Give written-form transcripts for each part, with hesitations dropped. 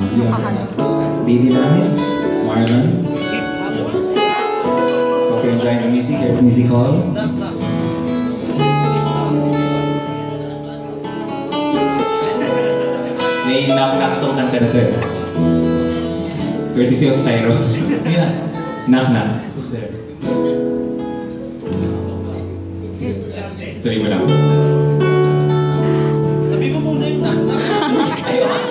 Baby namin, Marlon. Hope you're enjoying the music here at Music Hall. May knock-knock itong kanta na ito eh. Courtesy of Tyro. Yeah. Knock-knock. Who's there? Tuloy mo lang. Sabi mo muna yung knock-knock. Ayun.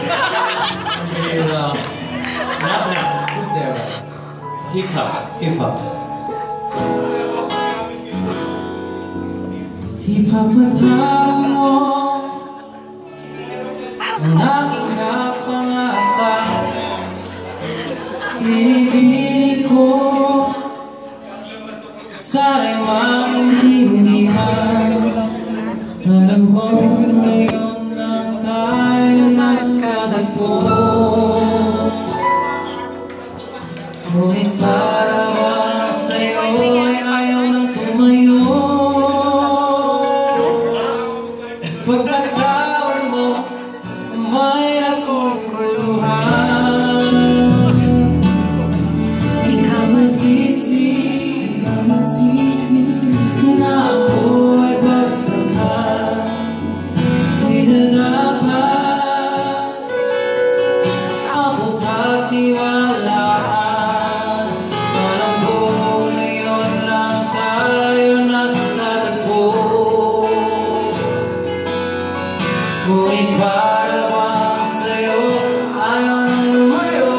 Knock-knock. Who's there? Hip-hop. Hip-hop. Hip-hop at tawag mo ang aking kapangasan. Ibig ko sana'y maintindihan. Alam ko ngayon lang tayo nagkatagpo, ngunit para ba sa'yo ay ayaw nang tumayo. Pagkatawag mo, kumay akong kuluhan. Di ka masisi na ako'y pagpaghan. Di na dapat ako pagtiwalaan. Alam ko ngayon lang tayo nagtatagpo, ngunit para bang sa'yo ayaw nang lumayo.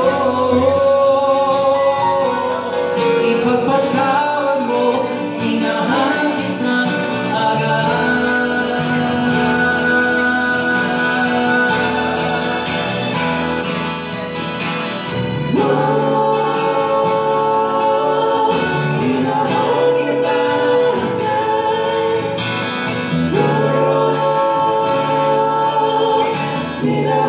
Ipagpatawad mo, inahan kita agad. Inahan kita agad.